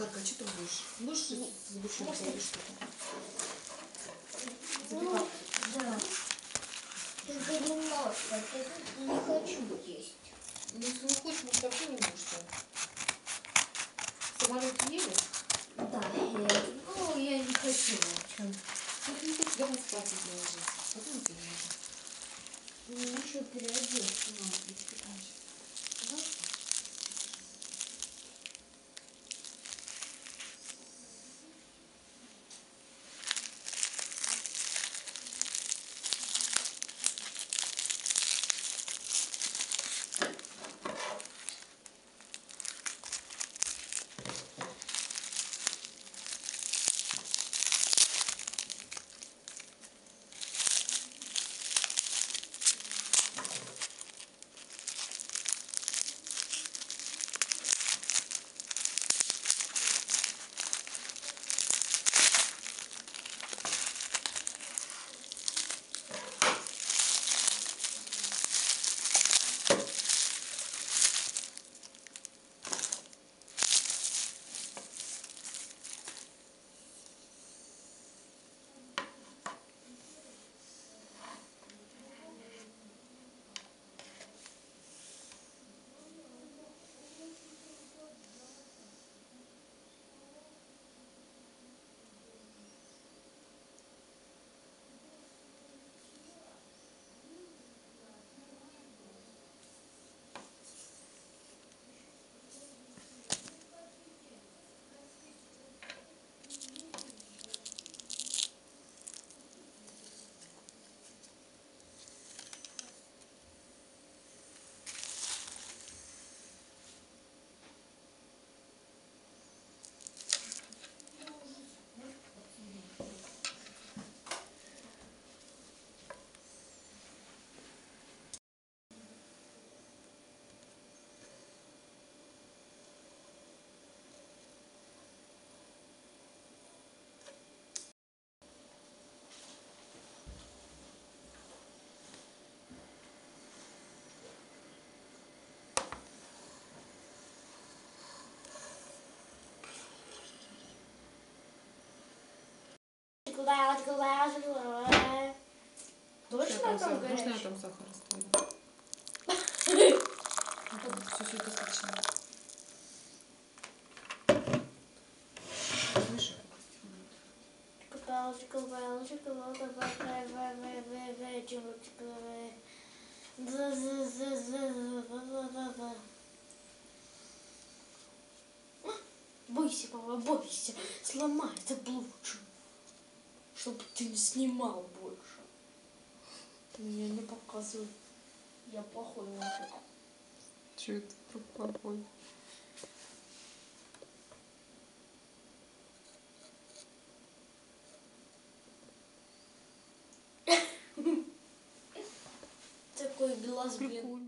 Захарка, а что ты будешь? Будешь сгущенку или что-то? Ну, да. Только немножко. Я не хочу есть. Ну, если не хочешь, может, вообще не будешь делать. В самолете ели? Да, ну, я не хочу. Ну, ты не хочешь, давай спать и ложись. Потом переедем. Мне еще переодеться надо. Да? Точно там Можно я горячий? там сахар оставлю? Чуть-чуть достаточно. Слышишь? Бойся, папа, бойся. Сломается лучше. Чтобы ты не снимал больше. Ты меня не показывай. Я плохой мальчик. Че это плохой? Такой глаз, блин.